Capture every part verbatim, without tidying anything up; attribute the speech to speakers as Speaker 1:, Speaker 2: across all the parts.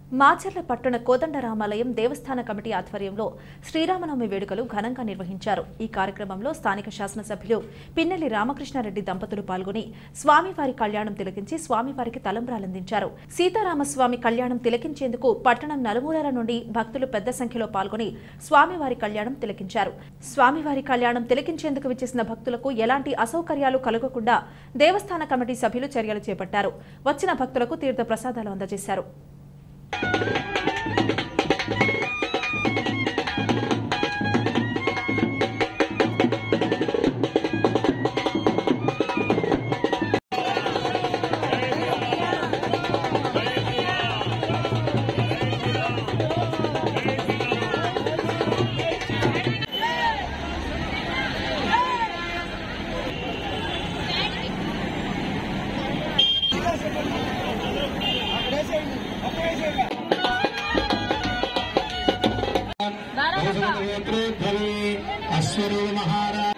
Speaker 1: మాచర్ల పట్టణ కోదండరామాలయం దేవస్థాన కమిటీ ఆధ్వర్యంలో శ్రీరామనవమి వేడుకలు ఘనంగా నిర్వహించారు. ఈ కార్యక్రమంలో స్థానిక శాసనసభ్యులు పిన్నెల్లి రామకృష్ణారెడ్డి దంపతులు పాల్గొని స్వామివారి కళ్యాణం తిలకించి స్వామివారికి తలంబ్రాలందించారు. సీతారామస్వామి కళ్యాణం తిలకించేందుకు పట్టణం నలుమూలల నుండి భక్తులు పెద్ద సంఖ్యలో పాల్గొని స్వామివారి కళ్యాణం తిలకించారు. స్వామివారి కళ్యాణం తిలకించేందుకు విచ్చేసిన భక్తులకు ఎలాంటి అసౌకర్యాలు కలగకుండా దేవస్థాన కమిటీ సభ్యులు చర్యలు చేపట్టారు. వచ్చిన భక్తులకు తీర్థ ప్రసాదాలు అందజేశారు.
Speaker 2: अश्वरी महाराज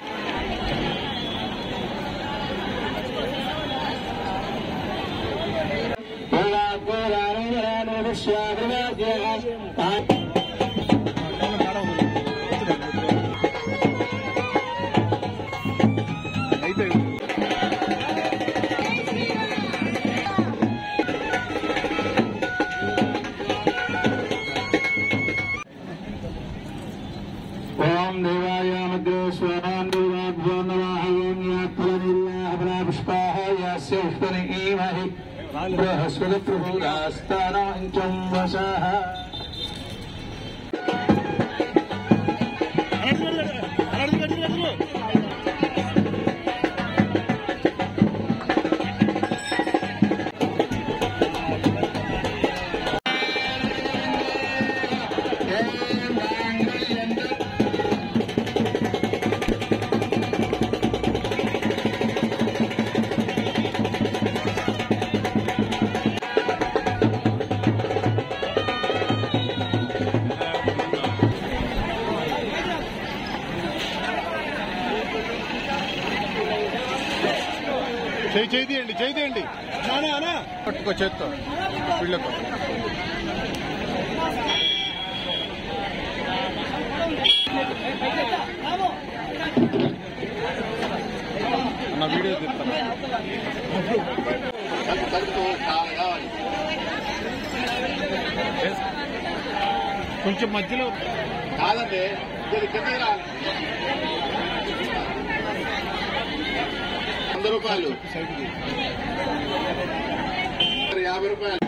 Speaker 2: చేయండి చేయండి పట్టుకో చేత్తో వీళ్ళకు నా వీడియో తీస్తాను. కొంచెం మధ్యలో కాదండి వంద రూపాయలు యాభై రూపాయలు